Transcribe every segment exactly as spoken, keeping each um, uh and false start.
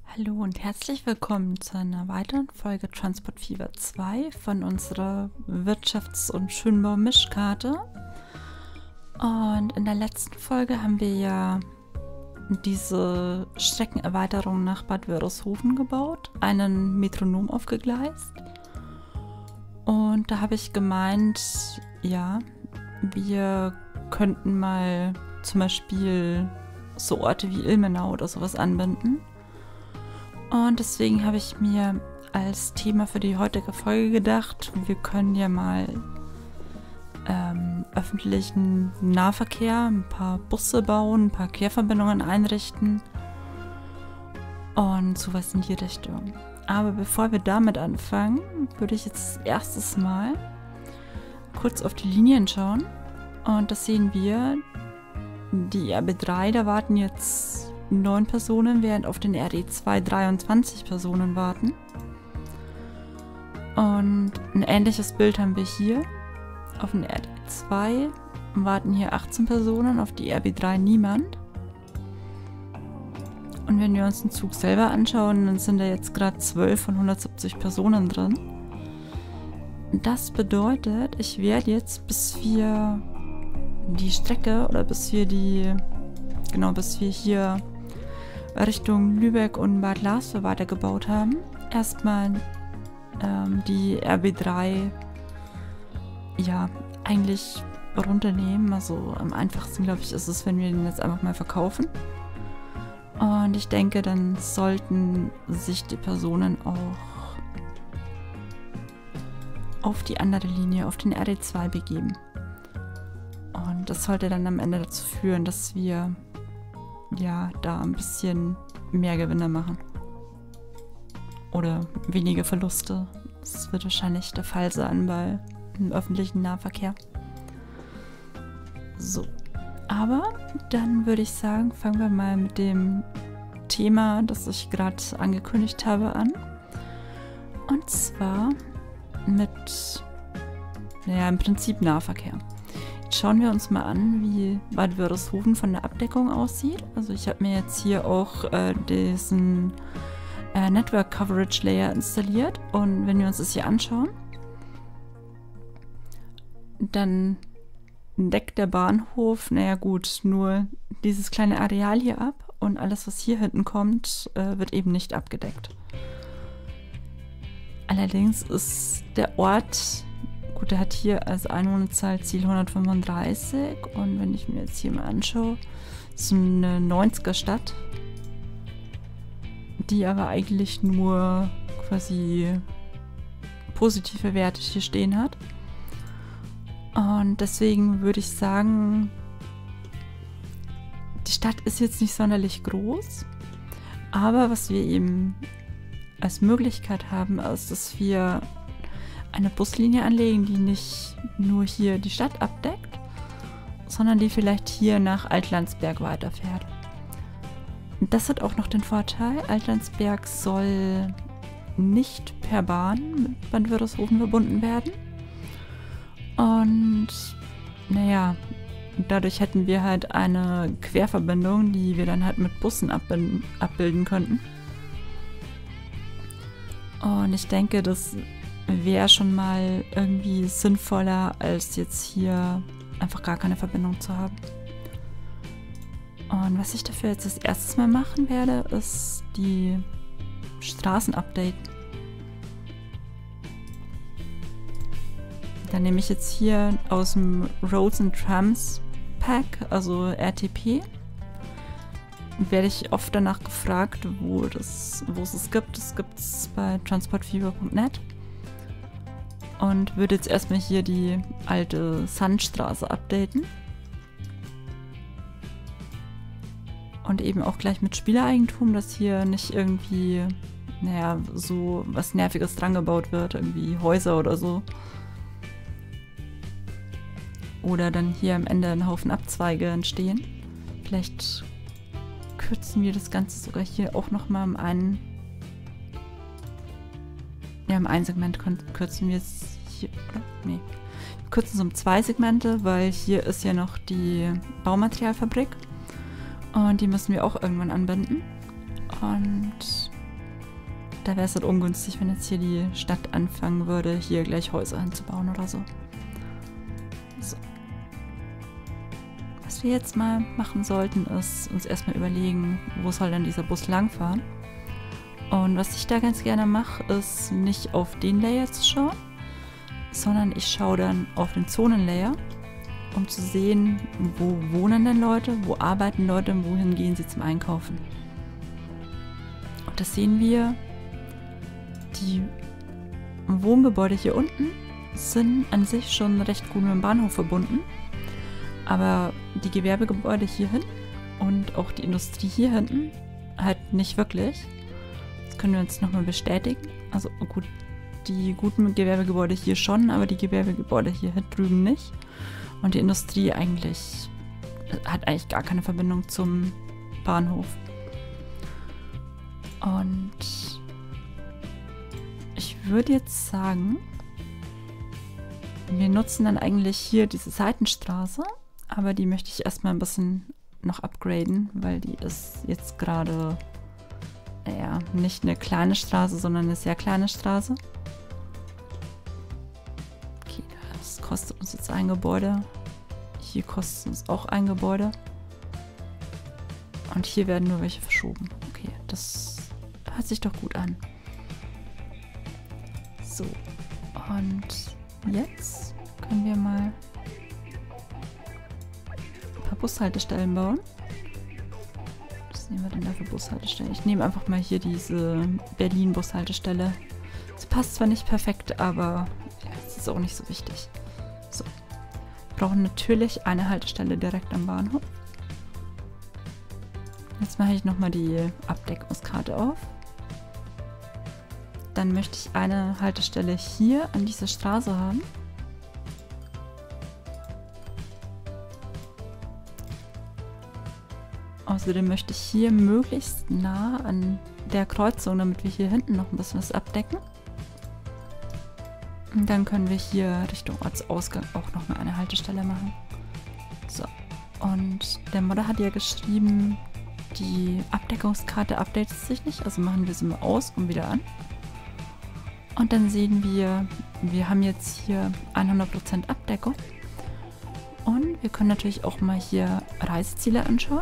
Hallo und herzlich willkommen zu einer weiteren Folge Transport Fever zwei von unserer Wirtschafts- und Schönbau-Mischkarte. Und in der letzten Folge haben wir ja diese Streckenerweiterung nach Bad Wörishofen gebaut, einen Metronom aufgegleist. Und da habe ich gemeint, ja, wir könnten mal zum Beispiel so Orte wie Ilmenau oder sowas anbinden. Und deswegen habe ich mir als Thema für die heutige Folge gedacht, wir können ja mal ähm, öffentlichen Nahverkehr, ein paar Busse bauen, ein paar Querverbindungen einrichten und sowas in die Richtung. Aber bevor wir damit anfangen, würde ich jetzt erstes Mal kurz auf die Linien schauen. Und das sehen wir, die R B drei, da warten jetzt neun Personen, während auf den R E zwei dreiundzwanzig Personen warten. Und ein ähnliches Bild haben wir hier. Auf den R E zwei warten hier achtzehn Personen, auf die R B drei niemand. Und wenn wir uns den Zug selber anschauen, dann sind da jetzt gerade zwölf von hundertsiebzig Personen drin. Das bedeutet, ich werde jetzt, bis wir die Strecke oder bis wir die, genau, bis wir hier Richtung Lübeck und Bad Larsvig weitergebaut haben, erstmal ähm, die R B drei ja eigentlich runternehmen. Also am einfachsten, glaube ich, ist es, wenn wir den jetzt einfach mal verkaufen. Und ich denke, dann sollten sich die Personen auch auf die andere Linie, auf den R E zwei begeben. Und das sollte dann am Ende dazu führen, dass wir ja da ein bisschen mehr Gewinne machen. Oder weniger Verluste. Das wird wahrscheinlich der Fall sein bei dem öffentlichen Nahverkehr. So. Aber dann würde ich sagen, fangen wir mal mit dem Thema, das ich gerade angekündigt habe, an. Und zwar mit, naja, im Prinzip Nahverkehr. Jetzt schauen wir uns mal an, wie Bad Wörishofen von der Abdeckung aussieht. Also ich habe mir jetzt hier auch äh, diesen äh, Network Coverage Layer installiert. Und wenn wir uns das hier anschauen, dann deckt der Bahnhof, naja gut, nur dieses kleine Areal hier ab. Und alles, was hier hinten kommt, äh, wird eben nicht abgedeckt. Allerdings ist der Ort... Gut, der hat hier als Einwohnerzahl Ziel hundertfünfunddreißig und wenn ich mir jetzt hier mal anschaue, ist eine neunziger Stadt, die aber eigentlich nur quasi positive Werte hier stehen hat. Und deswegen würde ich sagen, die Stadt ist jetzt nicht sonderlich groß, aber was wir eben als Möglichkeit haben, ist, dass wir eine Buslinie anlegen, die nicht nur hier die Stadt abdeckt, sondern die vielleicht hier nach Altlandsberg weiterfährt. Das hat auch noch den Vorteil, Altlandsberg soll nicht per Bahn mit Bad Wörishofen verbunden werden. Und naja, dadurch hätten wir halt eine Querverbindung, die wir dann halt mit Bussen abbilden, abbilden könnten. Und ich denke, das wäre schon mal irgendwie sinnvoller, als jetzt hier einfach gar keine Verbindung zu haben. Und was ich dafür jetzt als erstes mal machen werde, ist die Straßen updaten. Dann nehme ich jetzt hier aus dem Roads and Trams Pack, also R T P, werde ich oft danach gefragt, wo, das, wo es es gibt. Das gibt es bei transport fever punkt net. Und würde jetzt erstmal hier die alte Sandstraße updaten. Und eben auch gleich mit Spielereigentum, dass hier nicht irgendwie, naja, so was Nerviges dran gebaut wird, irgendwie Häuser oder so. Oder dann hier am Ende ein Haufen Abzweige entstehen. Vielleicht kürzen wir das Ganze sogar hier auch nochmal im einen. Ja, im einen Segment kürzen wir es hier, oder? Nee. Wir kürzen es um zwei Segmente, weil hier ist ja noch die Baumaterialfabrik. Und die müssen wir auch irgendwann anbinden. Und da wäre es halt ungünstig, wenn jetzt hier die Stadt anfangen würde, hier gleich Häuser hinzubauen oder so. So. Was wir jetzt mal machen sollten, ist uns erstmal überlegen, wo soll denn dieser Bus langfahren. Und was ich da ganz gerne mache, ist nicht auf den Layer zu schauen, sondern ich schaue dann auf den Zonenlayer, um zu sehen, wo wohnen denn Leute, wo arbeiten Leute und wohin gehen sie zum Einkaufen. Und das sehen wir, die Wohngebäude hier unten sind an sich schon recht gut mit dem Bahnhof verbunden, aber die Gewerbegebäude hier hinten und auch die Industrie hier hinten halt nicht wirklich. Das können wir uns nochmal bestätigen. Also gut, die guten Gewerbegebäude hier schon, aber die Gewerbegebäude hier drüben nicht. Und die Industrie eigentlich hat eigentlich gar keine Verbindung zum Bahnhof. Und ich würde jetzt sagen, wir nutzen dann eigentlich hier diese Seitenstraße, aber die möchte ich erstmal ein bisschen noch upgraden, weil die ist jetzt gerade, naja, nicht eine kleine Straße, sondern eine sehr kleine Straße. Okay, das kostet uns jetzt ein Gebäude. Hier kostet uns auch ein Gebäude. Und hier werden nur welche verschoben. Okay, das hört sich doch gut an. So, und jetzt können wir mal ein paar Bushaltestellen bauen. Was nehmen wir denn da für Bushaltestellen? Ich nehme einfach mal hier diese Berlin-Bushaltestelle. Das passt zwar nicht perfekt, aber ja, es ist auch nicht so wichtig. So, wir brauchen natürlich eine Haltestelle direkt am Bahnhof. Jetzt mache ich nochmal die Abdeckungskarte auf. Dann möchte ich eine Haltestelle hier an dieser Straße haben. Außerdem möchte ich hier möglichst nah an der Kreuzung, damit wir hier hinten noch ein bisschen was abdecken. Und dann können wir hier Richtung Ortsausgang auch noch mal eine Haltestelle machen. So, und der Modder hat ja geschrieben, die Abdeckungskarte updatet sich nicht, also machen wir sie mal aus und wieder an. Und dann sehen wir, wir haben jetzt hier hundert Prozent Abdeckung. Und wir können natürlich auch mal hier Reiseziele anschauen.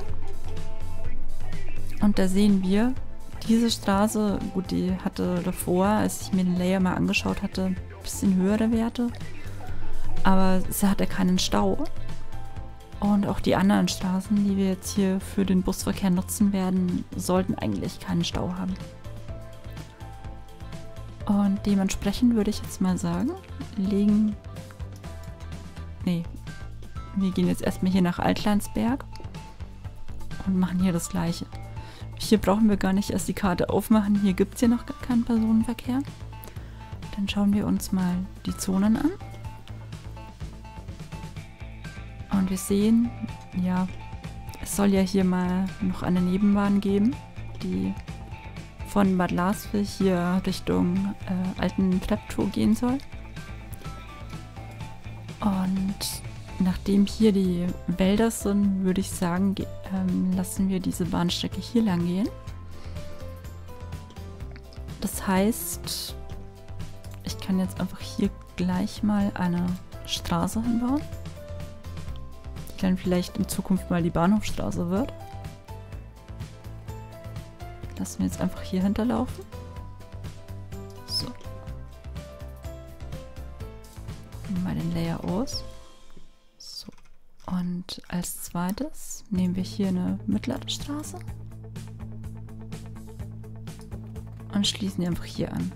Und da sehen wir, diese Straße, gut, die hatte davor, als ich mir den Layer mal angeschaut hatte, ein bisschen höhere Werte. Aber sie hatte keinen Stau. Und auch die anderen Straßen, die wir jetzt hier für den Busverkehr nutzen werden, sollten eigentlich keinen Stau haben. Und dementsprechend würde ich jetzt mal sagen, legen... Nee, wir gehen jetzt erstmal hier nach Altlandsberg und machen hier das gleiche. Hier brauchen wir gar nicht erst die Karte aufmachen, hier gibt es ja noch gar keinen Personenverkehr. Dann schauen wir uns mal die Zonen an. Und wir sehen, ja, es soll ja hier mal noch eine Nebenbahn geben, die von Bad Larsvig hier Richtung äh, Alten Treptow gehen soll. Und nachdem hier die Wälder sind, würde ich sagen, ähm, lassen wir diese Bahnstrecke hier lang gehen. Das heißt, ich kann jetzt einfach hier gleich mal eine Straße hinbauen, die dann vielleicht in Zukunft mal die Bahnhofstraße wird. Lassen wir jetzt einfach hier hinterlaufen. So. Nehmen wir mal den Layer aus. So. Und als zweites nehmen wir hier eine mittlere Straße und schließen die einfach hier an.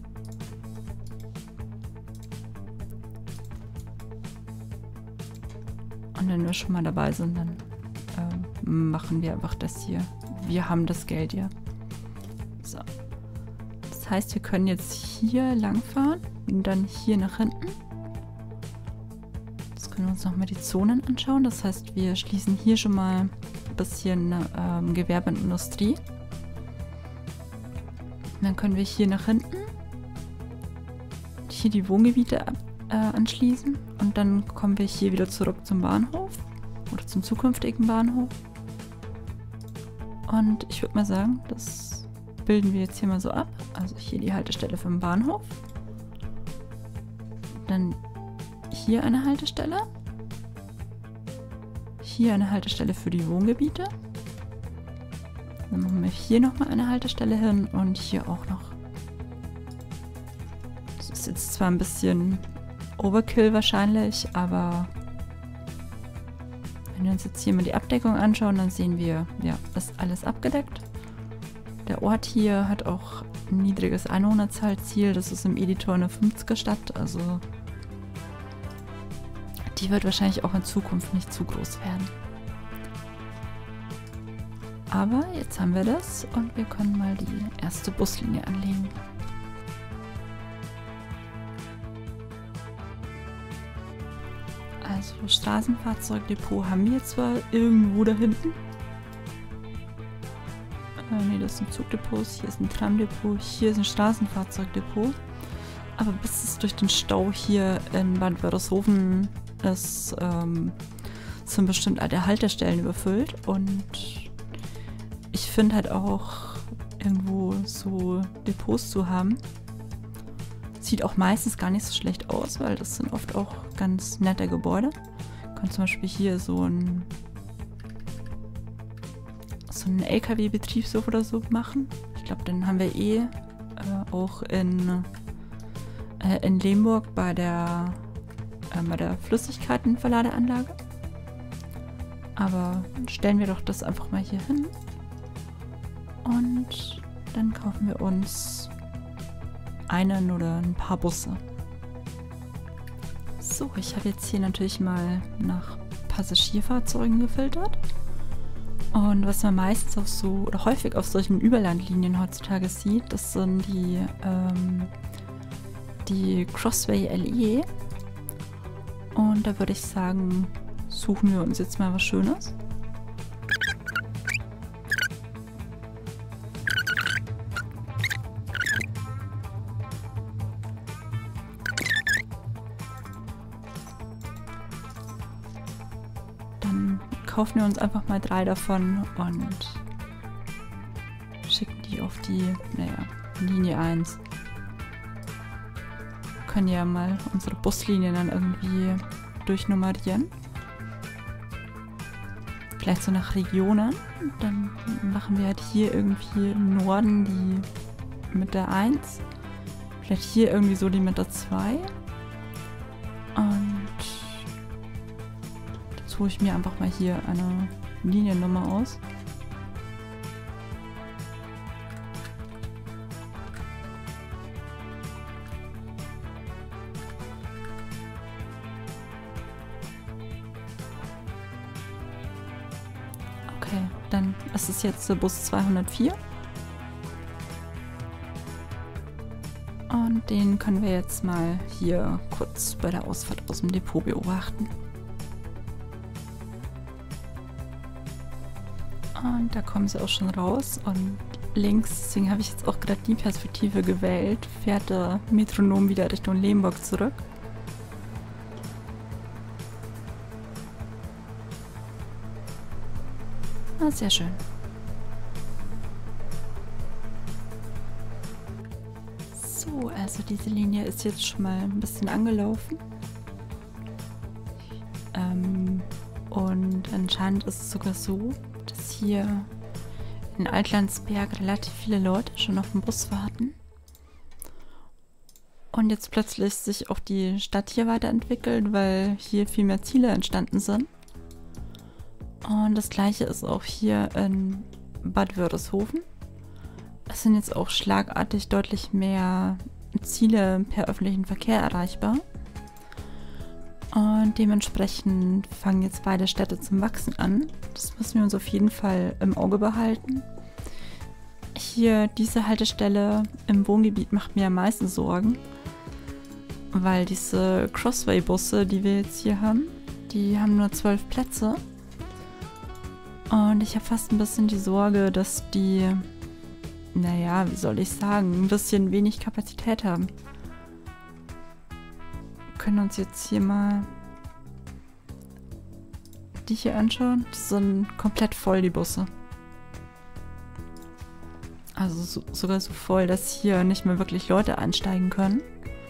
Und wenn wir schon mal dabei sind, dann äh, machen wir einfach das hier. Wir haben das Geld ja. So. Das heißt, wir können jetzt hier lang fahren und dann hier nach hinten. Jetzt können wir uns nochmal die Zonen anschauen. Das heißt, wir schließen hier schon mal ein bisschen ähm, Gewerbe und Industrie. Und dann können wir hier nach hinten hier die Wohngebiete ab, äh, anschließen. Und dann kommen wir hier wieder zurück zum Bahnhof oder zum zukünftigen Bahnhof. Und ich würde mal sagen, das bilden wir jetzt hier mal so ab. Also hier die Haltestelle für den Bahnhof. Dann hier eine Haltestelle. Hier eine Haltestelle für die Wohngebiete. Dann machen wir hier nochmal eine Haltestelle hin und hier auch noch. Das ist jetzt zwar ein bisschen Overkill wahrscheinlich, aber wenn wir uns jetzt hier mal die Abdeckung anschauen, dann sehen wir, ja, das ist alles abgedeckt. Der Ort hier hat auch ein niedriges Einwohnerzahlziel. Das ist im Editor eine fünfziger Stadt, also die wird wahrscheinlich auch in Zukunft nicht zu groß werden. Aber jetzt haben wir das und wir können mal die erste Buslinie anlegen. Also Straßenfahrzeugdepot haben wir zwar irgendwo da hinten. Äh, ne, das sind Zugdepots, hier ist ein Tramdepot, hier ist ein Straßenfahrzeugdepot. Aber bis es durch den Stau hier in Bad Wörishofen ist, ähm, sind bestimmt alle Haltestellen überfüllt. Und ich finde halt auch, irgendwo so Depots zu haben, sieht auch meistens gar nicht so schlecht aus, weil das sind oft auch ganz nette Gebäude. Man kann zum Beispiel hier so ein so einen L K W-Betriebshof oder so machen. Ich glaube, den haben wir eh äh, auch in, äh, in Lemberg bei der, äh, bei der Flüssigkeitenverladeanlage. Aber stellen wir doch das einfach mal hier hin. Und dann kaufen wir uns einen oder ein paar Busse. So, ich habe jetzt hier natürlich mal nach Passagierfahrzeugen gefiltert. Und was man meistens auf so, oder häufig auf solchen Überlandlinien heutzutage sieht, das sind die, ähm, die Crossway L E. Und da würde ich sagen, suchen wir uns jetzt mal was Schönes. Dann kaufen wir uns einfach mal drei davon und schicken die auf die, naja, Linie eins. Wir können ja mal unsere Buslinien dann irgendwie durchnummerieren. Vielleicht so nach Regionen. Dann machen wir halt hier irgendwie im Norden die mit der eins. Vielleicht hier irgendwie so die mit der zwei. Und jetzt suche ich mir einfach mal hier eine Liniennummer aus. Okay, dann ist es jetzt der Bus zweihundertvier. Und den können wir jetzt mal hier kurz bei der Ausfahrt aus dem Depot beobachten. Und da kommen sie auch schon raus. Und links, deswegen habe ich jetzt auch gerade die Perspektive gewählt, fährt der Metronom wieder Richtung Lemberg zurück. Ah, sehr schön. So, also diese Linie ist jetzt schon mal ein bisschen angelaufen. Ähm, und anscheinend ist es sogar so, dass hier in Altlandsberg relativ viele Leute schon auf den Bus warten. Und jetzt plötzlich sich auch die Stadt hier weiterentwickelt, weil hier viel mehr Ziele entstanden sind. Und das gleiche ist auch hier in Bad Wörishofen. Es sind jetzt auch schlagartig deutlich mehr Ziele per öffentlichen Verkehr erreichbar. Und dementsprechend fangen jetzt beide Städte zum Wachsen an. Das müssen wir uns auf jeden Fall im Auge behalten. Hier diese Haltestelle im Wohngebiet macht mir am meisten Sorgen, weil diese Crossway-Busse, die wir jetzt hier haben, die haben nur zwölf Plätze. Und ich habe fast ein bisschen die Sorge, dass die, naja, wie soll ich sagen, ein bisschen wenig Kapazität haben. Wir können uns jetzt hier mal die hier anschauen. Die sind komplett voll, die Busse. Also so, sogar so voll, dass hier nicht mehr wirklich Leute einsteigen können.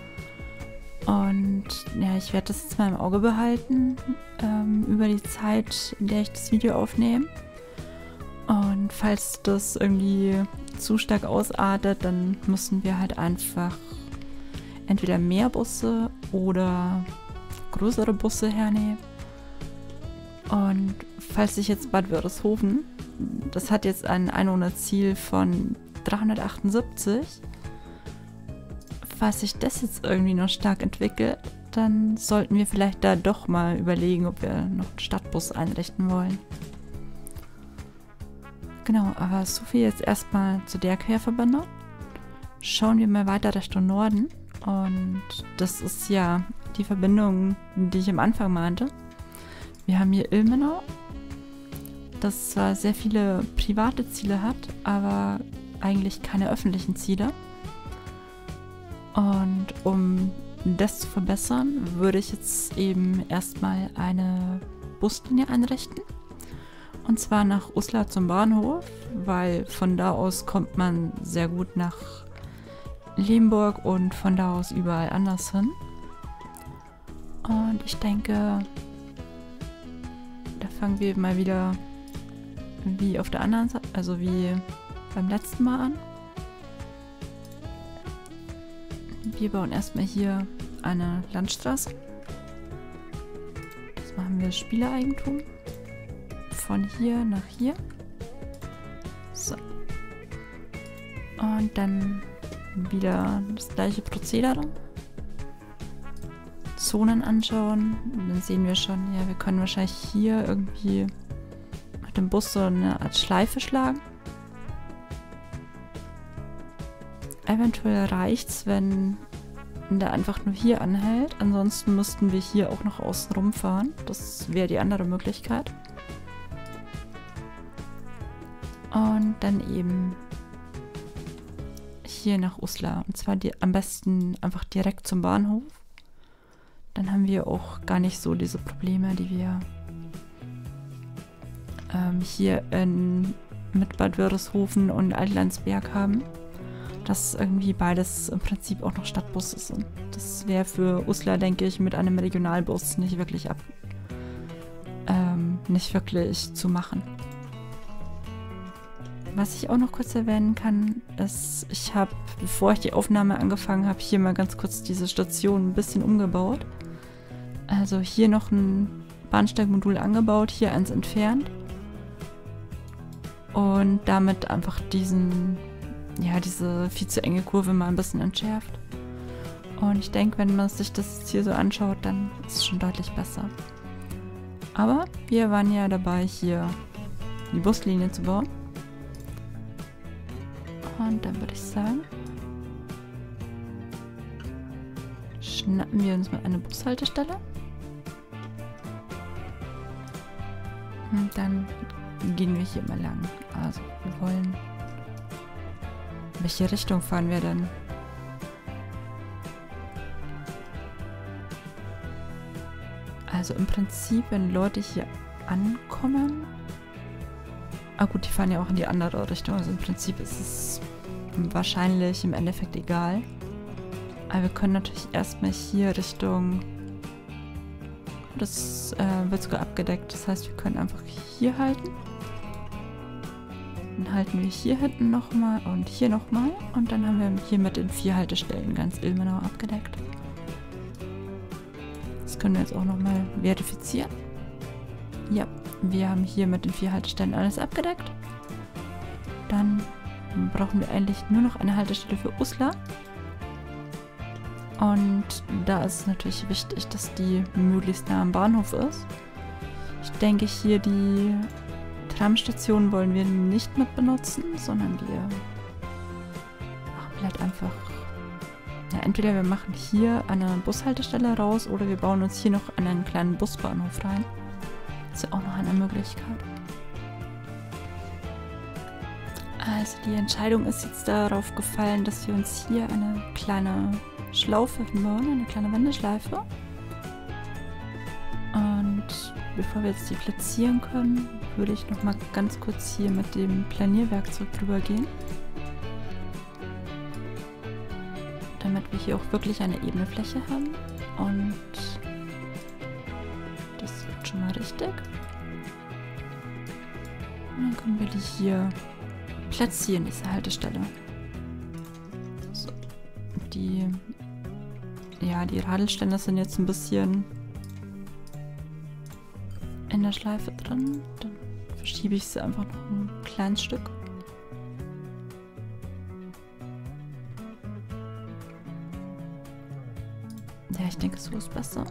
Und ja, ich werde das jetzt mal im Auge behalten, ähm, über die Zeit, in der ich das Video aufnehme. Und falls das irgendwie zu stark ausartet, dann müssen wir halt einfach entweder mehr Busse oder größere Busse hernehmen. Und falls ich jetzt Bad Wörishofen, das hat jetzt ein Einwohnerziel von dreihundertachtundsiebzig, falls sich das jetzt irgendwie noch stark entwickelt, dann sollten wir vielleicht da doch mal überlegen, ob wir noch einen Stadtbus einrichten wollen. Genau, aber so viel jetzt erstmal zu der Querverbindung. Schauen wir mal weiter Richtung Norden. Und das ist ja die Verbindung, die ich am Anfang meinte. Wir haben hier Ilmenau, das zwar sehr viele private Ziele hat, aber eigentlich keine öffentlichen Ziele. Und um das zu verbessern, würde ich jetzt eben erstmal eine Buslinie einrichten. Und zwar nach Uslar zum Bahnhof, weil von da aus kommt man sehr gut nach Lemberg und von da aus überall anders hin. Und ich denke, da fangen wir mal wieder wie auf der anderen Seite, also wie beim letzten Mal an. Wir bauen erstmal hier eine Landstraße. Das machen wir Spielereigentum. Von hier nach hier. So. Und dann wieder das gleiche Prozedere. Zonen anschauen. Und dann sehen wir schon, ja, wir können wahrscheinlich hier irgendwie mit dem Bus so eine Art Schleife schlagen. Eventuell reicht's, wenn der einfach nur hier anhält. Ansonsten müssten wir hier auch noch außen rumfahren. Das wäre die andere Möglichkeit. Und dann eben hier nach Uslar. Und zwar die, am besten einfach direkt zum Bahnhof. Dann haben wir auch gar nicht so diese Probleme, die wir ähm, hier in, mit Bad Wörishofen und Altlandsberg haben. Dass irgendwie beides im Prinzip auch noch Stadtbusse sind. Das wäre für Uslar, denke ich, mit einem Regionalbus nicht wirklich ab, ähm, nicht wirklich zu machen. Was ich auch noch kurz erwähnen kann, ist, ich habe, bevor ich die Aufnahme angefangen habe, hier mal ganz kurz diese Station ein bisschen umgebaut. Also hier noch ein Bahnsteigmodul angebaut, hier eins entfernt. Und damit einfach diesen, ja, diese viel zu enge Kurve mal ein bisschen entschärft. Und ich denke, wenn man sich das jetzt hier so anschaut, dann ist es schon deutlich besser. Aber wir waren ja dabei, hier die Buslinie zu bauen. Und dann würde ich sagen, schnappen wir uns mal eine Bushaltestelle. Und dann gehen wir hier mal lang. Also wir wollen... In welche Richtung fahren wir denn? Also im Prinzip, wenn Leute hier ankommen... Ah gut, die fahren ja auch in die andere Richtung. Also im Prinzip ist es wahrscheinlich im Endeffekt egal. Aber wir können natürlich erstmal hier Richtung... Das äh, wird sogar abgedeckt. Das heißt, wir können einfach hier halten. Dann halten wir hier hinten nochmal und hier nochmal. Und dann haben wir hier mit den vier Haltestellen ganz Ilmenau abgedeckt. Das können wir jetzt auch nochmal verifizieren. Ja, wir haben hier mit den vier Haltestellen alles abgedeckt. Dann brauchen wir eigentlich nur noch eine Haltestelle für Uslar. Und da ist es natürlich wichtig, dass die möglichst nah am Bahnhof ist. Ich denke, hier die Tramstation wollen wir nicht mit benutzen, sondern wir machen vielleicht einfach... Ja, entweder wir machen hier eine Bushaltestelle raus oder wir bauen uns hier noch einen kleinen Busbahnhof rein. Das ist ja auch noch eine Möglichkeit. Also die Entscheidung ist jetzt darauf gefallen, dass wir uns hier eine kleine Schlaufe hinbauen, eine kleine Wendeschleife. Und bevor wir jetzt die platzieren können, würde ich noch mal ganz kurz hier mit dem Planierwerkzeug drüber gehen. damit wir hier auch wirklich eine ebene Fläche haben. Und das wird schon mal richtig. Und dann können wir die hier platzieren, diese Haltestelle. So. Die, ja, die Radelständer sind jetzt ein bisschen in der Schleife drin. Dann verschiebe ich sie einfach noch ein kleines Stück. Ja, ich denke, so ist besser.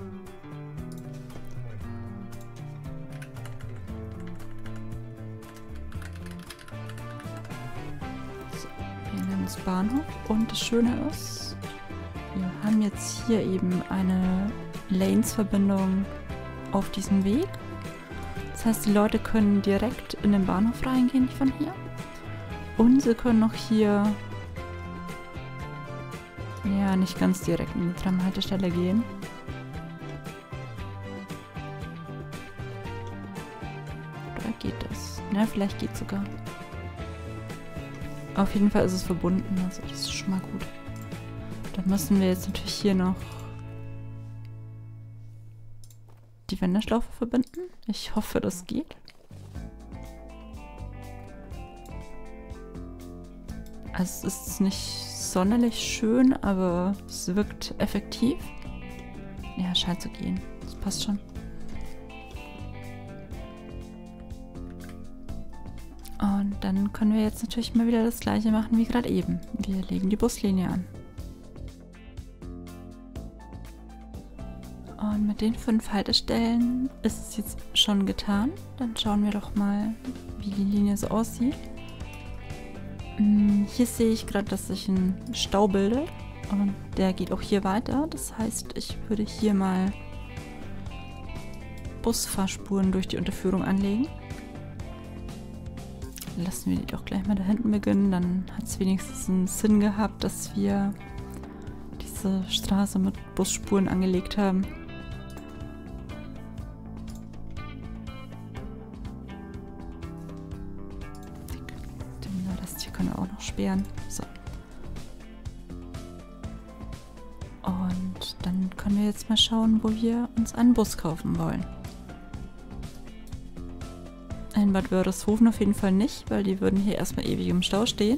So, wir nennen es Bahnhof. Und das Schöne ist, wir haben jetzt hier eben eine Lanes-Verbindung auf diesem Weg. Das heißt, die Leute können direkt in den Bahnhof reingehen von hier. Und sie können noch hier, ja, nicht ganz direkt in die Tramhaltestelle gehen. Oder geht das? Na, vielleicht geht es sogar. Auf jeden Fall ist es verbunden, also das ist schon mal gut. Dann müssen wir jetzt natürlich hier noch die Wendeschlaufe verbinden. Ich hoffe, das geht. Also es ist nicht sonderlich schön, aber es wirkt effektiv. Ja, scheint zu gehen. Das passt schon. Und dann können wir jetzt natürlich mal wieder das gleiche machen wie gerade eben. Wir legen die Buslinie an. Und mit den fünf Haltestellen ist es jetzt schon getan. Dann schauen wir doch mal, wie die Linie so aussieht. Hier sehe ich gerade, dass sich ein Stau bildet und der geht auch hier weiter. Das heißt, ich würde hier mal Busfahrspuren durch die Unterführung anlegen. Lassen wir die doch gleich mal da hinten beginnen. Dann hat es wenigstens einen Sinn gehabt, dass wir diese Straße mit Busspuren angelegt haben. Das hier können wir auch noch sperren. So. Und dann können wir jetzt mal schauen, wo wir uns einen Bus kaufen wollen. In Bad Wörishofen auf jeden Fall nicht, weil die würden hier erstmal ewig im Stau stehen.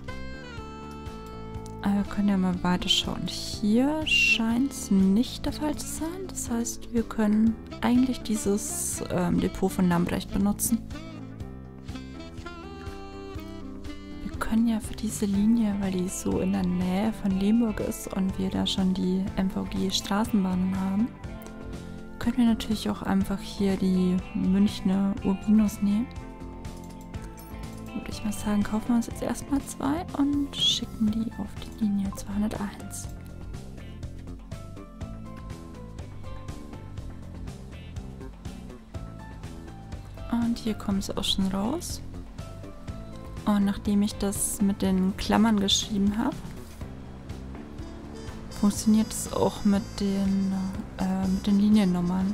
Aber wir können ja mal weiter schauen. Hier scheint es nicht der Fall zu sein. Das heißt, wir können eigentlich dieses ähm, Depot von Lambrecht benutzen. Wir können ja für diese Linie, weil die so in der Nähe von Lemberg ist und wir da schon die M V G-Straßenbahnen haben, können wir natürlich auch einfach hier die Münchner Urbinos nehmen. Würde ich mal sagen, kaufen wir uns jetzt erstmal zwei und schicken die auf die Linie zweihunderteins. Und hier kommt es auch schon raus. Und nachdem ich das mit den Klammern geschrieben habe, funktioniert es auch mit den, äh, mit den Liniennummern.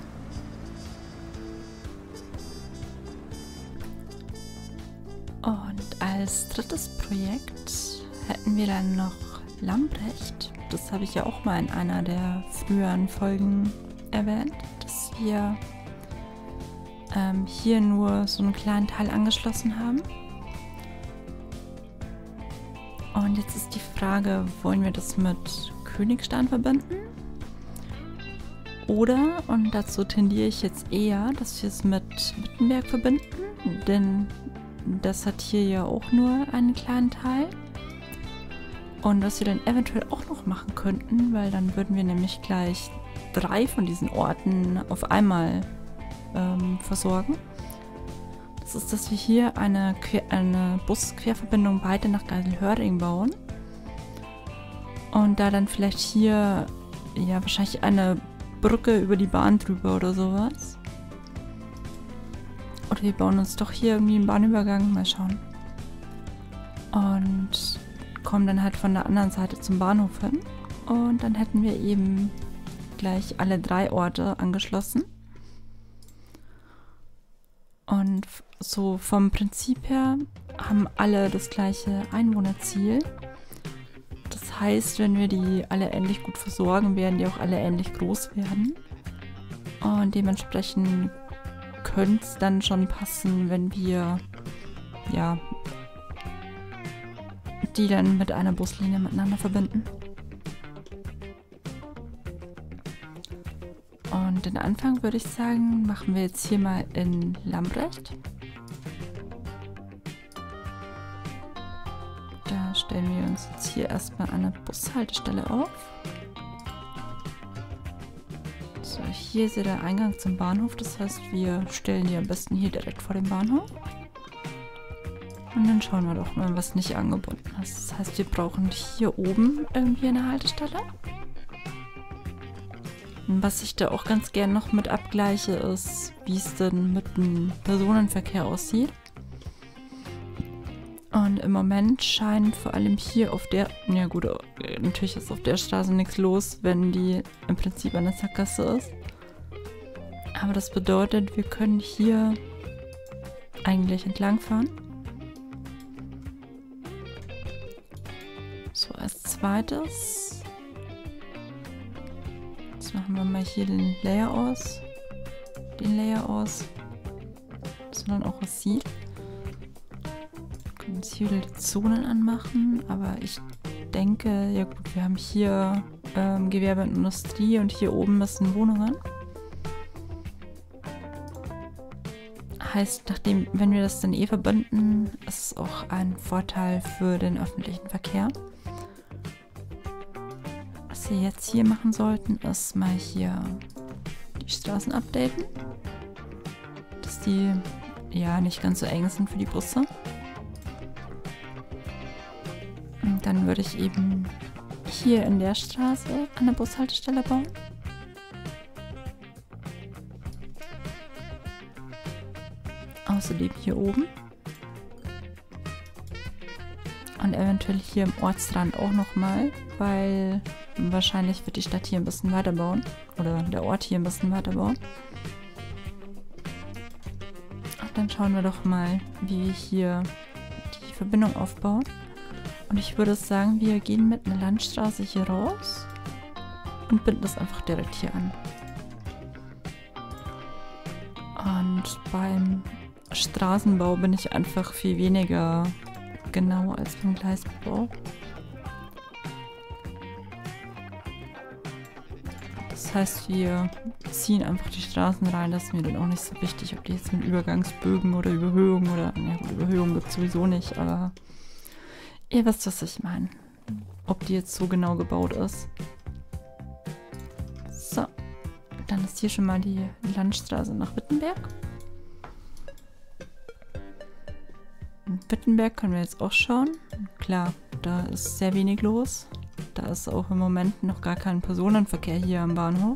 Und als drittes Projekt hätten wir dann noch Lambrecht. Das habe ich ja auch mal in einer der früheren Folgen erwähnt, dass wir ähm, hier nur so einen kleinen Teil angeschlossen haben. Und jetzt ist die Frage, wollen wir das mit Königstein verbinden? Oder, und dazu tendiere ich jetzt eher, dass wir es mit Wittenberg verbinden, denn das hat hier ja auch nur einen kleinen Teil. Und was wir dann eventuell auch noch machen könnten, weil dann würden wir nämlich gleich drei von diesen Orten auf einmal ähm, versorgen. Das ist, dass wir hier eine, eine Busquerverbindung beide nach Geiselhöring bauen. Und da dann vielleicht hier, ja, wahrscheinlich eine Brücke über die Bahn drüber oder sowas. Oder wir bauen uns doch hier irgendwie einen Bahnübergang. Mal schauen. Und kommen dann halt von der anderen Seite zum Bahnhof hin. Und dann hätten wir eben gleich alle drei Orte angeschlossen. Und so vom Prinzip her haben alle das gleiche Einwohnerziel. Das heißt, wenn wir die alle ähnlich gut versorgen, werden die auch alle ähnlich groß werden. Und dementsprechend könnte es dann schon passen, wenn wir ja die dann mit einer Buslinie miteinander verbinden. Und den Anfang würde ich sagen, machen wir jetzt hier mal in Lambrecht. Da stellen wir uns jetzt hier erstmal eine Bushaltestelle auf. So, hier ist ja der Eingang zum Bahnhof, das heißt, wir stellen die am besten hier direkt vor dem Bahnhof. Und dann schauen wir doch mal, was nicht angebunden ist. Das heißt, wir brauchen hier oben irgendwie eine Haltestelle. Und was ich da auch ganz gern noch mit abgleiche, ist, wie es denn mit dem Personenverkehr aussieht. Und im Moment scheint vor allem hier auf der, ja gut, natürlich ist auf der Straße nichts los, wenn die im Prinzip eine Sackgasse ist. Aber das bedeutet, wir können hier eigentlich entlangfahren. So, als zweites, jetzt machen wir mal hier den Layer aus, den Layer aus, dass man auch was sieht. Wir können jetzt hier wieder die Zonen anmachen, aber ich denke, ja gut, wir haben hier ähm, Gewerbe und Industrie und hier oben müssen Wohnungen. Heißt, nachdem, wenn wir das dann eh verbinden, ist es auch ein Vorteil für den öffentlichen Verkehr. Was wir jetzt hier machen sollten, ist mal hier die Straßen updaten. Dass die ja nicht ganz so eng sind für die Busse. Und dann würde ich eben hier in der Straße eine Bushaltestelle bauen. Außerdem hier oben. Und eventuell hier im Ortsrand auch nochmal, weil wahrscheinlich wird die Stadt hier ein bisschen weiterbauen. Oder der Ort hier ein bisschen weiterbauen. Und dann schauen wir doch mal, wie wir hier die Verbindung aufbauen. Und ich würde sagen, wir gehen mit einer Landstraße hier raus und binden das einfach direkt hier an. Und beim Straßenbau bin ich einfach viel weniger genau als beim Gleisbau. Das heißt, wir ziehen einfach die Straßen rein. Das ist mir dann auch nicht so wichtig, ob die jetzt mit Übergangsbögen oder Überhöhung oder, ja gut, Überhöhung gibt es sowieso nicht, aber ihr wisst, was ich meine. Ob die jetzt so genau gebaut ist. So, dann ist hier schon mal die Landstraße nach Wittenberg. In Wittenberg können wir jetzt auch schauen. Klar, da ist sehr wenig los. Da ist auch im Moment noch gar kein Personenverkehr hier am Bahnhof.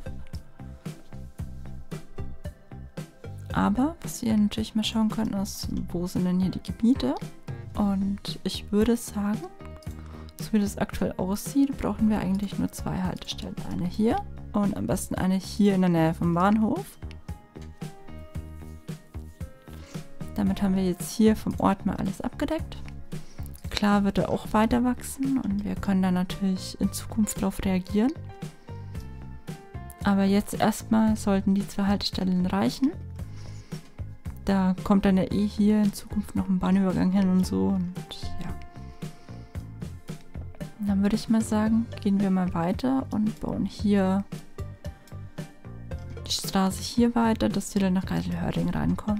Aber was wir natürlich mal schauen können, ist, wo sind denn hier die Gebiete? Und ich würde sagen, so wie das aktuell aussieht, brauchen wir eigentlich nur zwei Haltestellen. Eine hier und am besten eine hier in der Nähe vom Bahnhof. Damit haben wir jetzt hier vom Ort mal alles abgedeckt. Klar wird er auch weiter wachsen und wir können dann natürlich in Zukunft darauf reagieren. Aber jetzt erstmal sollten die zwei Haltestellen reichen. Da kommt dann ja eh hier in Zukunft noch ein Bahnübergang hin und so. Und ja. Dann würde ich mal sagen, gehen wir mal weiter und bauen hier die Straße hier weiter, dass wir dann nach Geiselhörding reinkommen.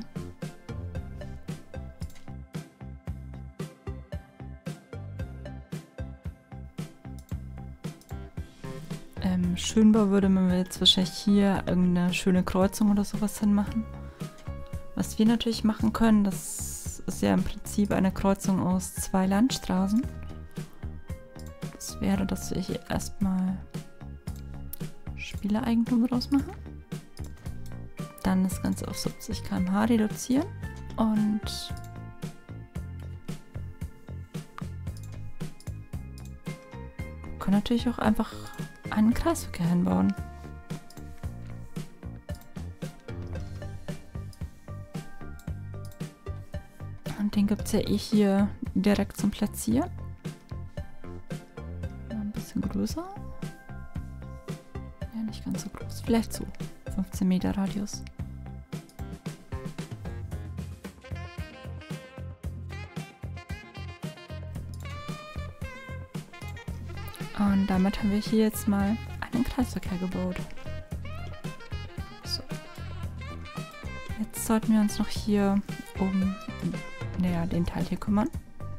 Ähm, Schönbau würde man jetzt wahrscheinlich hier irgendeine schöne Kreuzung oder sowas hinmachen. Was wir natürlich machen können, das ist ja im Prinzip eine Kreuzung aus zwei Landstraßen. Das wäre, dass wir hier erstmal Spielereigentum draus machen. Dann das Ganze auf siebzig Kilometer pro Stunde reduzieren und können natürlich auch einfach einen Kreisverkehr hinbauen. Und den gibt es ja eh hier direkt zum Platzieren. bisschen größer. Ja, nicht ganz so groß. Vielleicht so. fünfzehn Meter Radius. Und damit haben wir hier jetzt mal einen Kreisverkehr gebaut. So. Jetzt sollten wir uns noch hier um naja, den Teil hier kümmern.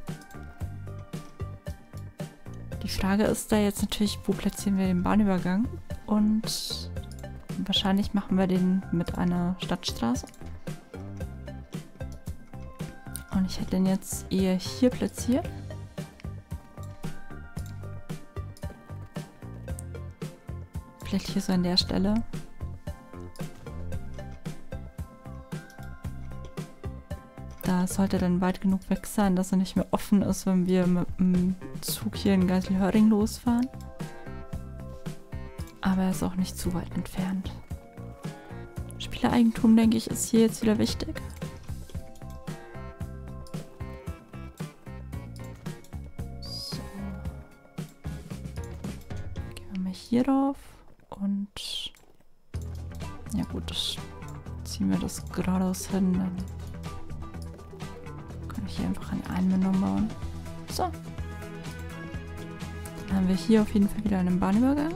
Die Frage ist da jetzt natürlich, wo platzieren wir den Bahnübergang? Und wahrscheinlich machen wir den mit einer Stadtstraße. Und ich hätte den jetzt eher hier platziert. Vielleicht hier so an der Stelle. Da sollte dann weit genug weg sein, dass er nicht mehr offen ist, wenn wir mit dem Zug hier in Geiselhöring losfahren. Aber er ist auch nicht zu weit entfernt. Spielereigentum, denke ich, ist hier jetzt wieder wichtig. So. Gehen wir mal hier drauf. Und ja gut, das ziehen wir das geradeaus hin. Dann kann ich hier einfach eine Einbindung bauen. So. Dann haben wir hier auf jeden Fall wieder einen Bahnübergang.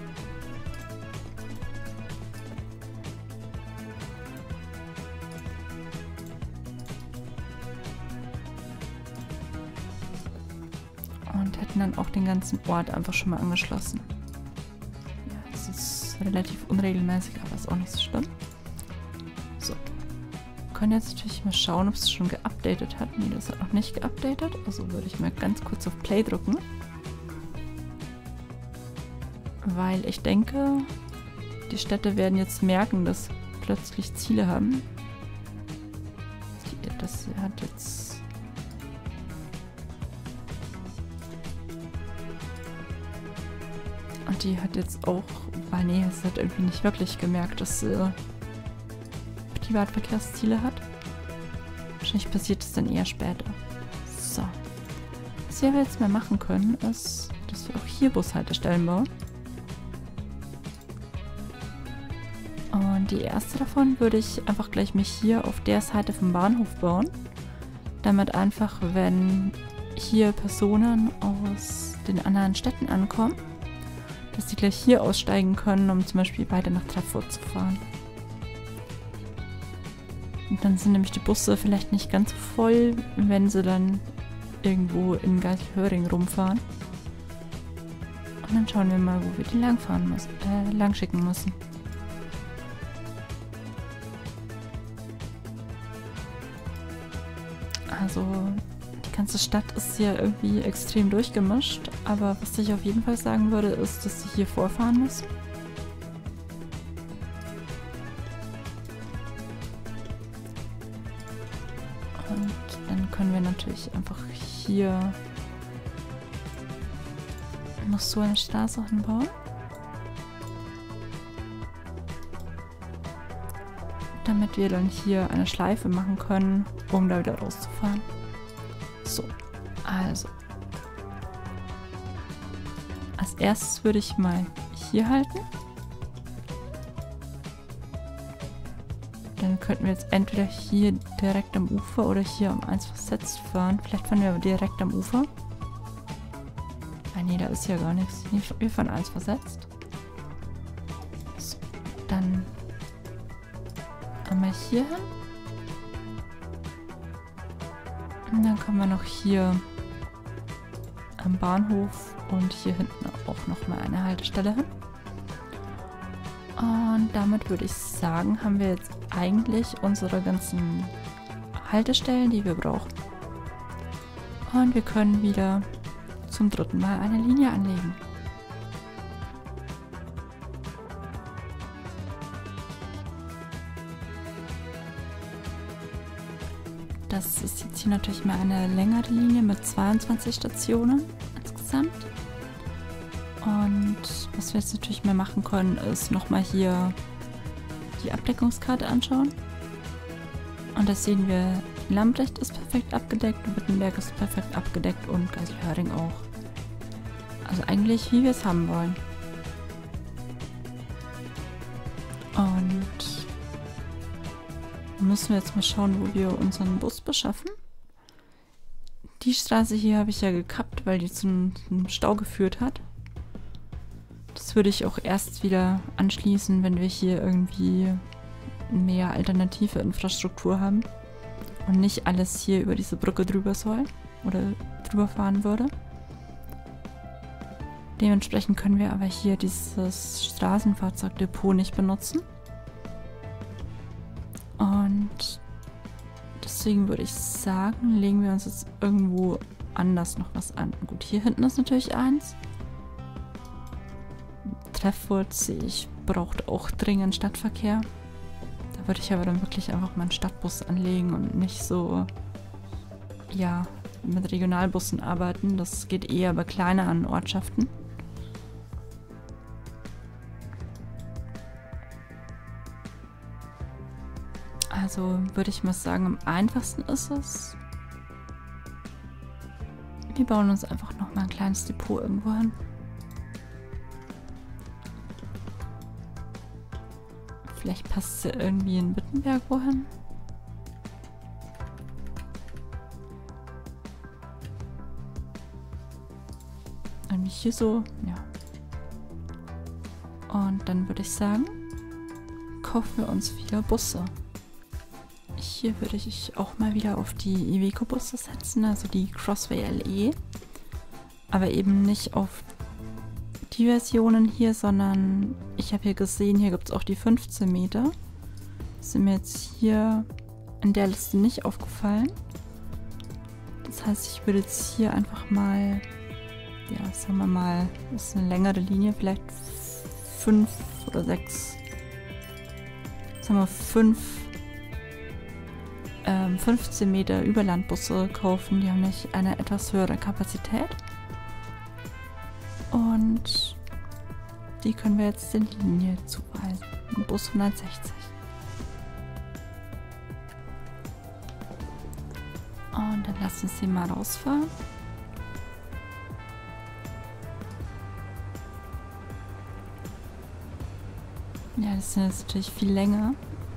Und hätten dann auch den ganzen Ort einfach schon mal angeschlossen. Relativ unregelmäßig, aber ist auch nicht so schlimm. So. Wir können jetzt natürlich mal schauen, ob es schon geupdatet hat. Nee, das hat noch nicht geupdatet. Also würde ich mal ganz kurz auf Play drücken. Weil ich denke, die Städte werden jetzt merken, dass plötzlich Ziele haben. Das hat jetzt... Und die hat jetzt auch, weil nee, es hat irgendwie nicht wirklich gemerkt, dass sie äh, Privatverkehrsziele hat. Wahrscheinlich passiert es dann eher später. So. Was wir jetzt mal machen können, ist, dass wir auch hier Bushaltestellen bauen. Und die erste davon würde ich einfach gleich mich hier auf der Seite vom Bahnhof bauen. Damit einfach, wenn hier Personen aus den anderen Städten ankommen, dass die gleich hier aussteigen können, um zum Beispiel weiter nach Treffurt zu fahren. Und dann sind nämlich die Busse vielleicht nicht ganz so voll, wenn sie dann irgendwo in Geiselhöring rumfahren. Und dann schauen wir mal, wo wir die langfahren müssen, äh, lang schicken müssen. Also die ganze Stadt ist ja irgendwie extrem durchgemischt, aber was ich auf jeden Fall sagen würde, ist, dass sie hier vorfahren müssen. Und dann können wir natürlich einfach hier noch so eine Straße hinbauen. Damit wir dann hier eine Schleife machen können, um da wieder rauszufahren. So, also. Als erstes würde ich mal hier halten. Dann könnten wir jetzt entweder hier direkt am Ufer oder hier um eins versetzt fahren. Vielleicht fahren wir aber direkt am Ufer. Ah nee, da ist ja gar nichts. Wir fahren eins versetzt. So, dann einmal hier hin. Und dann kommen wir noch hier am Bahnhof und hier hinten auch nochmal eine Haltestelle hin. Und damit würde ich sagen, haben wir jetzt eigentlich unsere ganzen Haltestellen, die wir brauchen. Und wir können wieder zum dritten Mal eine Linie anlegen. Das ist jetzt hier natürlich mal eine längere Linie mit zweiundzwanzig Stationen insgesamt. Und was wir jetzt natürlich mehr machen können, ist nochmal hier die Abdeckungskarte anschauen. Und das sehen wir, Lambrecht ist perfekt abgedeckt, Wittenberg ist perfekt abgedeckt und Geiselhöring auch. Also eigentlich, wie wir es haben wollen. Und müssen wir jetzt mal schauen, wo wir unseren Bus beschaffen. Die Straße hier habe ich ja gekappt, weil die zum, zum Stau geführt hat. Das würde ich auch erst wieder anschließen, wenn wir hier irgendwie mehr alternative Infrastruktur haben und nicht alles hier über diese Brücke drüber soll oder drüber fahren würde. Dementsprechend können wir aber hier dieses Straßenfahrzeugdepot nicht benutzen. Und deswegen würde ich sagen, legen wir uns jetzt irgendwo anders noch was an. Gut, hier hinten ist natürlich eins. Treffwurz sehe ich, braucht auch dringend Stadtverkehr. Da würde ich aber dann wirklich einfach mal einen Stadtbus anlegen und nicht so, ja, mit Regionalbussen arbeiten. Das geht eher bei kleineren Ortschaften. Also würde ich mal sagen, am einfachsten ist es, wir bauen uns einfach noch mal ein kleines Depot irgendwo hin. Vielleicht passt es ja irgendwie in Wittenberg wohin. Irgendwie hier so, ja. Und dann würde ich sagen, kaufen wir uns wieder Busse. Hier würde ich auch mal wieder auf die Iveco-Busse setzen, also die Crossway L E. Aber eben nicht auf die Versionen hier, sondern ich habe hier gesehen, hier gibt es auch die fünfzehn Meter. Das sind mir jetzt hier in der Liste nicht aufgefallen. Das heißt, ich würde jetzt hier einfach mal, ja, sagen wir mal, das ist eine längere Linie, vielleicht fünf oder sechs, sagen wir fünf, ähm, fünfzehn Meter Überlandbusse kaufen. Die haben nämlich eine etwas höhere Kapazität. Und die können wir jetzt der Linie zuweisen. Bus hundertsechzig. Und dann lass uns den mal rausfahren. Ja, das sind jetzt natürlich viel länger.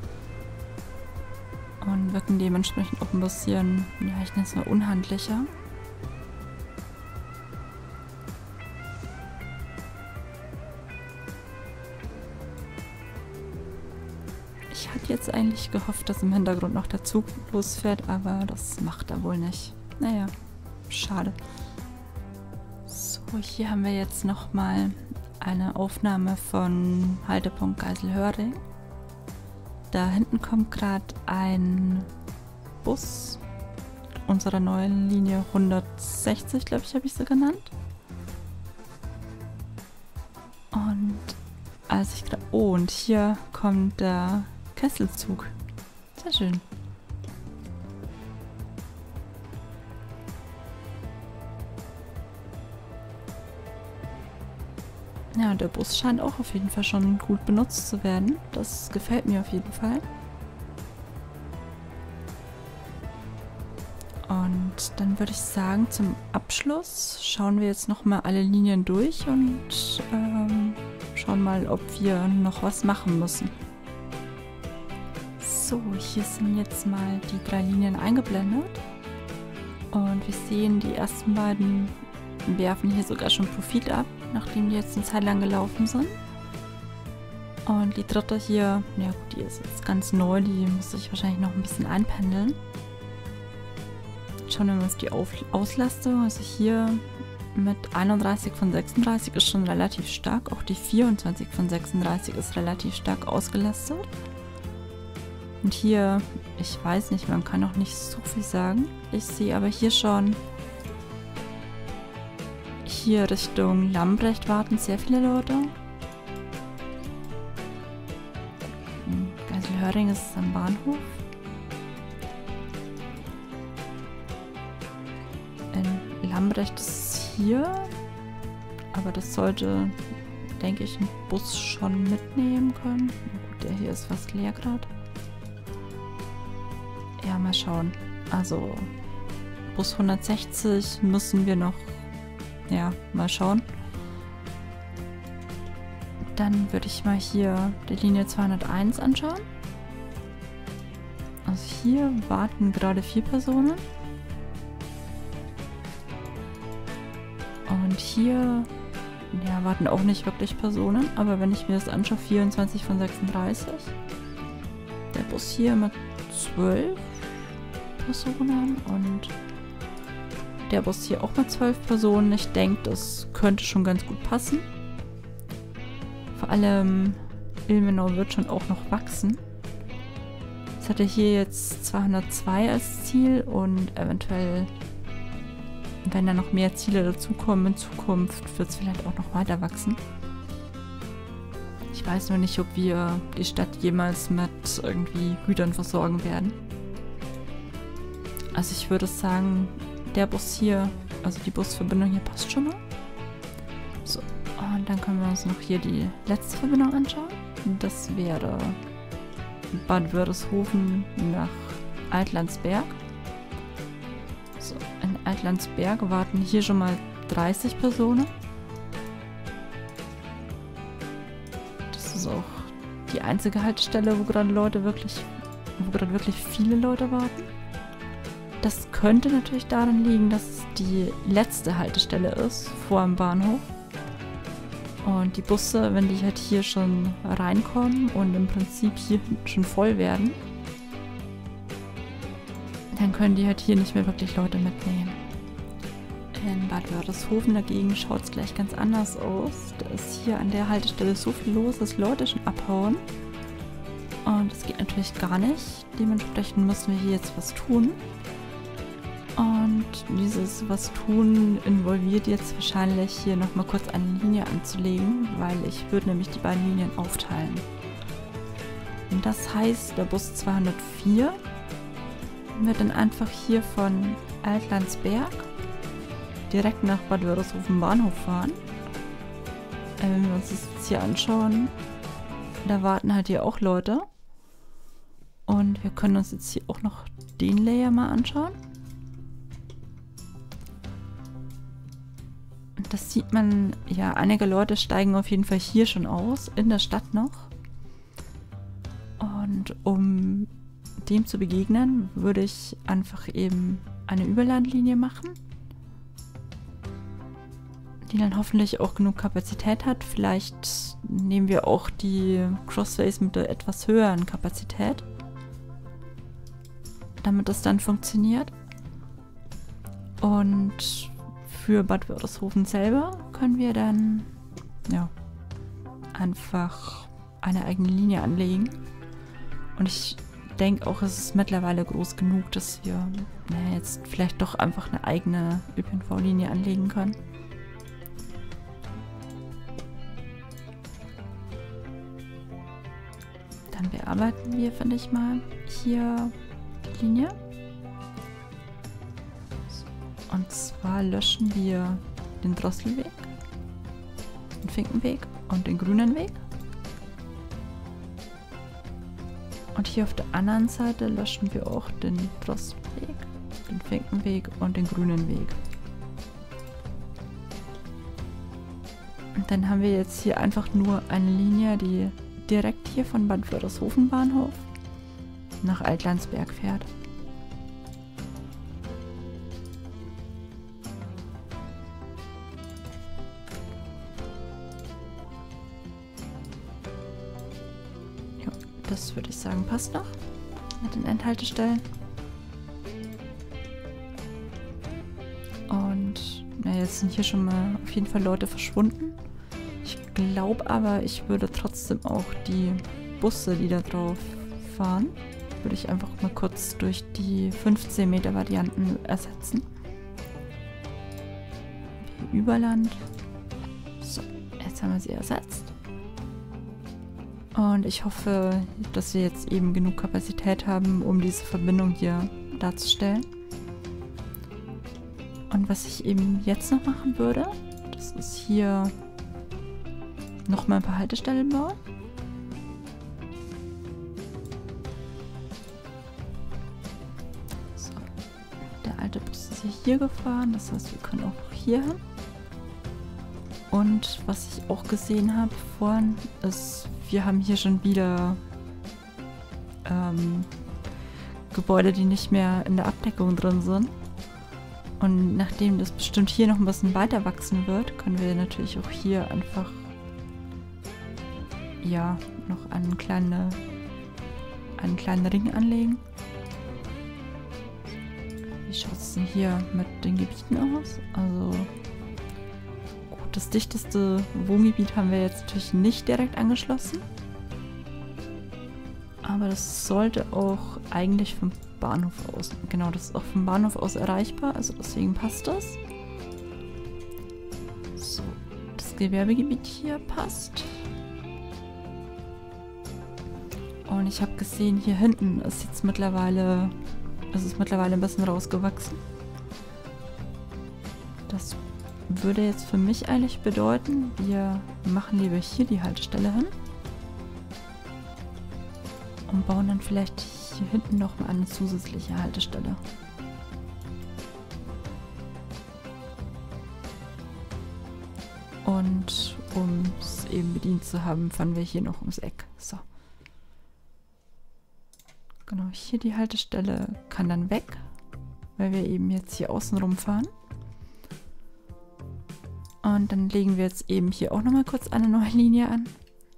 Und wirken dementsprechend auch ein bisschen, ja, ich nenne es mal unhandlicher. Ich hatte jetzt eigentlich gehofft, dass im Hintergrund noch der Zug losfährt, aber das macht er wohl nicht. Naja, schade. So, hier haben wir jetzt nochmal eine Aufnahme von Haltepunkt Geiselhöring. Da hinten kommt gerade ein Bus unserer neuen Linie hundertsechzig, glaube ich, habe ich sie genannt. Und als ich gerade... Oh, und hier kommt der Kesselzug. Sehr schön. Ja, und der Bus scheint auch auf jeden Fall schon gut benutzt zu werden. Das gefällt mir auf jeden Fall. Und dann würde ich sagen, zum Abschluss schauen wir jetzt nochmal alle Linien durch und ähm, schauen mal, ob wir noch was machen müssen. So, hier sind jetzt mal die drei Linien eingeblendet. Und wir sehen, die ersten beiden werfen hier sogar schon Profit ab, nachdem die jetzt eine Zeit lang gelaufen sind. Und die dritte hier, ja gut, die ist jetzt ganz neu, die muss sich wahrscheinlich noch ein bisschen einpendeln. Schauen wir uns die Auf Auslastung, also hier mit einunddreißig von sechsunddreißig ist schon relativ stark, auch die vierundzwanzig von sechsunddreißig ist relativ stark ausgelastet. Und hier, ich weiß nicht, man kann auch nicht so viel sagen. Ich sehe aber hier schon, hier Richtung Lambrecht warten sehr viele Leute. Geiselhöring ist am Bahnhof. In Lambrecht ist es hier, aber das sollte, denke ich, ein Bus schon mitnehmen können. Gut, der hier ist fast leer gerade. Ja, mal schauen. Also Bus hundertsechzig müssen wir noch, ja, mal schauen. dann würde ich mal hier die Linie zweihunderteins anschauen. Also hier warten gerade vier Personen. Und hier ja, warten auch nicht wirklich Personen, aber wenn ich mir das anschaue, vierundzwanzig von sechsunddreißig. Der Bus hier mit zwölf Personen und der Bus hier auch mit zwölf Personen. Ich denke, das könnte schon ganz gut passen. Vor allem Ilmenau wird schon auch noch wachsen. Ich hatte hier jetzt zweihundertzwei als Ziel und eventuell, wenn da noch mehr Ziele dazukommen in Zukunft, wird es vielleicht auch noch weiter wachsen. Ich weiß nur nicht, ob wir die Stadt jemals mit irgendwie Gütern versorgen werden. Also ich würde sagen, der Bus hier, also die Busverbindung hier passt schon mal. So, und dann können wir uns noch hier die letzte Verbindung anschauen. Das wäre Bad Wörishofen nach Altlandsberg. So, in Altlandsberg warten hier schon mal dreißig Personen. Das ist auch die einzige Haltestelle, wo gerade Leute wirklich, wo gerade wirklich viele Leute warten. Das könnte natürlich daran liegen, dass es die letzte Haltestelle ist vor dem Bahnhof. Und die Busse, wenn die halt hier schon reinkommen und im Prinzip hier schon voll werden, dann können die halt hier nicht mehr wirklich Leute mitnehmen. In Bad Wörishofen dagegen schaut es gleich ganz anders aus. Da ist hier an der Haltestelle so viel los, dass Leute schon abhauen. Und das geht natürlich gar nicht. Dementsprechend müssen wir hier jetzt was tun. Und dieses was tun involviert jetzt wahrscheinlich hier nochmal kurz eine Linie anzulegen, weil ich würde nämlich die beiden Linien aufteilen. Und das heißt, der Bus zweihundertvier wird dann einfach hier von Altlandsberg direkt nach Bad Wörishofen Bahnhof fahren. Äh, wenn wir uns das jetzt hier anschauen, da warten halt hier auch Leute. Und wir können uns jetzt hier auch noch den Layer mal anschauen. Und das sieht man, ja, einige Leute steigen auf jeden Fall hier schon aus, in der Stadt noch. Und um dem zu begegnen, würde ich einfach eben eine Überlandlinie machen, die dann hoffentlich auch genug Kapazität hat. Vielleicht nehmen wir auch die Crossways mit der etwas höheren Kapazität, damit das dann funktioniert. Und für Bad Wörishofen selber können wir dann ja einfach eine eigene Linie anlegen. Und ich denke auch, es ist mittlerweile groß genug, dass wir na, jetzt vielleicht doch einfach eine eigene Ö P N V-Linie anlegen können. Dann bearbeiten wir, finde ich mal, hier die Linie. Und zwar löschen wir den Drosselweg, den Finkenweg und den grünen Weg. Und hier auf der anderen Seite löschen wir auch den Drosselweg, den Finkenweg und den grünen Weg. Und dann haben wir jetzt hier einfach nur eine Linie, die direkt hier von Bad Wörishofen Bahnhof nach Altlandsberg fährt. Das würde ich sagen, passt noch mit den Endhaltestellen. Und na, jetzt sind hier schon mal auf jeden Fall Leute verschwunden. Ich glaube aber, ich würde trotzdem auch die Busse, die da drauf fahren, würde ich einfach mal kurz durch die fünfzehn Meter Varianten ersetzen. Wie Überland. So, jetzt haben wir sie ersetzt. Und ich hoffe, dass wir jetzt eben genug Kapazität haben, um diese Verbindung hier darzustellen. Und was ich eben jetzt noch machen würde, das ist hier nochmal ein paar Haltestellen bauen. So. Der alte Bus ist hier gefahren, das heißt, wir können auch noch hier hin. Und was ich auch gesehen habe vorhin, ist, wir haben hier schon wieder ähm, Gebäude, die nicht mehr in der Abdeckung drin sind. Und nachdem das bestimmt hier noch ein bisschen weiter wachsen wird, können wir natürlich auch hier einfach ja noch einen kleinen, einen kleinen Ring anlegen. Wie schaut es denn hier mit den Gebieten aus? Also gut, das dichteste Wohngebiet haben wir jetzt natürlich nicht direkt angeschlossen. Aber das sollte auch eigentlich vom Bahnhof aus, genau, das ist auch vom Bahnhof aus erreichbar, also deswegen passt das. So, das Gewerbegebiet hier passt. Und ich habe gesehen, hier hinten ist jetzt mittlerweile, es ist mittlerweile ein bisschen rausgewachsen. Das würde jetzt für mich eigentlich bedeuten, wir machen lieber hier die Haltestelle hin. Und bauen dann vielleicht hier hinten noch mal eine zusätzliche Haltestelle. Und um es eben bedient zu haben, fahren wir hier noch ums Eck. So. Genau, hier die Haltestelle kann dann weg, weil wir eben jetzt hier außen rumfahren. Und dann legen wir jetzt eben hier auch noch mal kurz eine neue Linie an.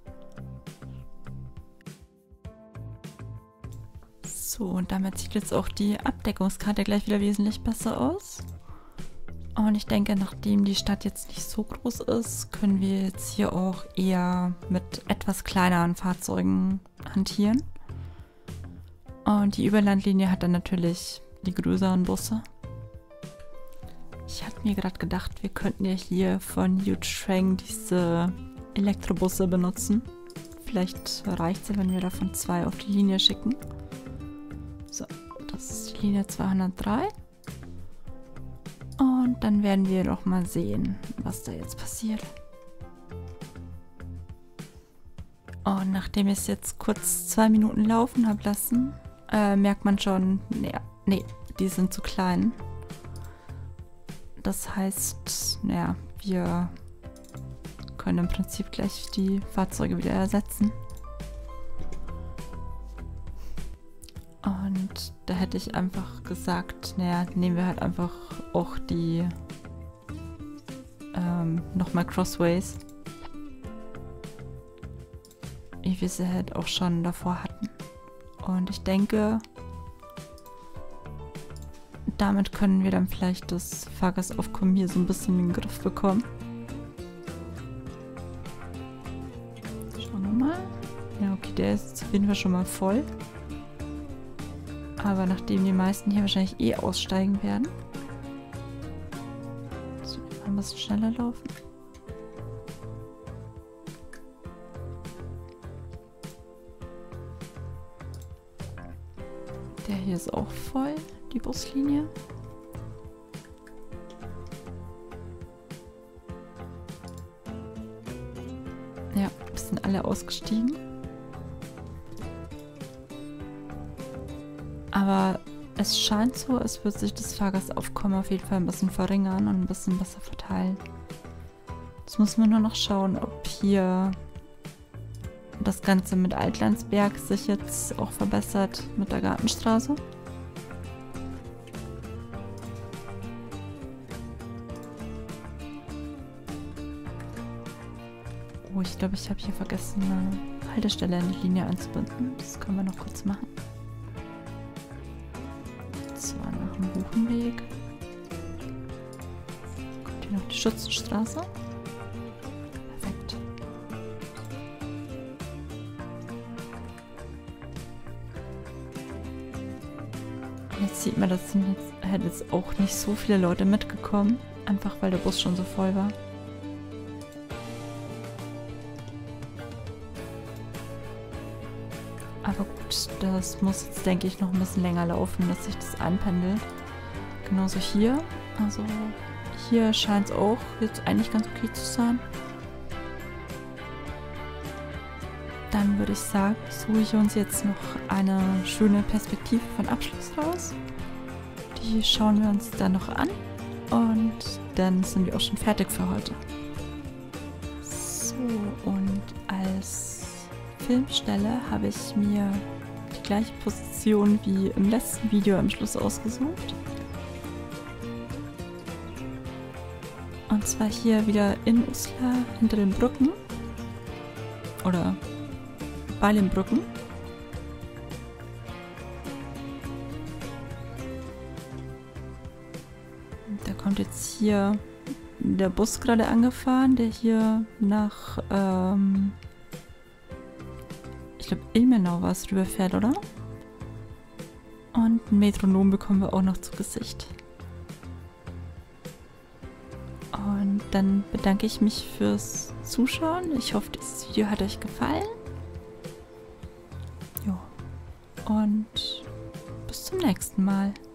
So, und damit sieht jetzt auch die Abdeckungskarte gleich wieder wesentlich besser aus. Und ich denke, nachdem die Stadt jetzt nicht so groß ist, können wir jetzt hier auch eher mit etwas kleineren Fahrzeugen hantieren. Und die Überlandlinie hat dann natürlich die größeren Busse. Ich hatte mir gerade gedacht, wir könnten ja hier von Yutrang diese Elektrobusse benutzen. Vielleicht reicht es ja, wenn wir davon zwei auf die Linie schicken. So, das ist die Linie zweihundertdrei. Und dann werden wir doch mal sehen, was da jetzt passiert. Und nachdem ich es jetzt kurz zwei Minuten laufen habe lassen, äh, merkt man schon, nee, nee, die sind zu klein. Das heißt, naja, wir können im Prinzip gleich die Fahrzeuge wieder ersetzen. Und da hätte ich einfach gesagt, naja, nehmen wir halt einfach auch die ähm, nochmal Crossways, wie wir sie halt auch schon davor hatten. Und ich denke, damit können wir dann vielleicht das Fahrgastaufkommen hier so ein bisschen in den Griff bekommen. Schauen wir mal. Ja, okay, der ist jetzt auf jeden Fall schon mal voll. Aber nachdem die meisten hier wahrscheinlich eh aussteigen werden, so, ein bisschen schneller laufen. Der hier ist auch voll, die Buslinie. Ja, sind alle ausgestiegen. Aber es scheint so, als würde sich das Fahrgastaufkommen auf jeden Fall ein bisschen verringern und ein bisschen besser verteilen. Jetzt muss man nur noch schauen, ob hier das Ganze mit Altlandsberg sich jetzt auch verbessert mit der Gartenstraße. Oh, ich glaube, ich habe hier vergessen, eine Haltestelle in die Linie anzubinden. Das können wir noch kurz machen. Zwar nach dem Buchenweg. Kommt hier noch die Schützenstraße. Perfekt. Jetzt sieht man, das sind jetzt, halt jetzt auch nicht so viele Leute mitgekommen. Einfach weil der Bus schon so voll war. Aber gut, das muss jetzt, denke ich, noch ein bisschen länger laufen, dass sich das einpendelt. Genauso hier. Also hier scheint es auch jetzt eigentlich ganz okay zu sein. Dann würde ich sagen, suche ich uns jetzt noch eine schöne Perspektive von Abschluss raus. Die schauen wir uns dann noch an. Und dann sind wir auch schon fertig für heute. und als Filmstelle habe ich mir die gleiche Position wie im letzten Video am Schluss ausgesucht. Und zwar hier wieder in Uslar hinter den Brücken. Oder bei den Brücken. Da kommt jetzt hier der Bus gerade angefahren, der hier nach, ähm, ich glaube, Ilmenau war es, rüberfährt, oder? Und ein Metronom bekommen wir auch noch zu Gesicht. Und dann bedanke ich mich fürs Zuschauen. Ich hoffe, dieses Video hat euch gefallen. Jo. Und bis zum nächsten Mal.